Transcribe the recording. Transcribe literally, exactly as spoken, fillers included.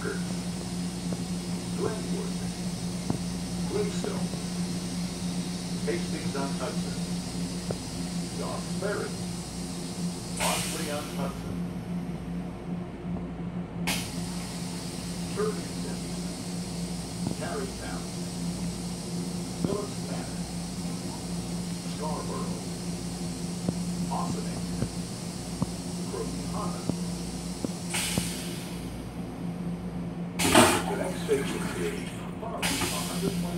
Concord, Glenwood, Bluestone, Hastings-on-Hudson, Doss Ferry, Ausley-on-Hudson, Turkington, Tarrytown, Phillips Manor, Scarborough, Ossining, Croton-Honda. The next station is Farley, one hundred twenty.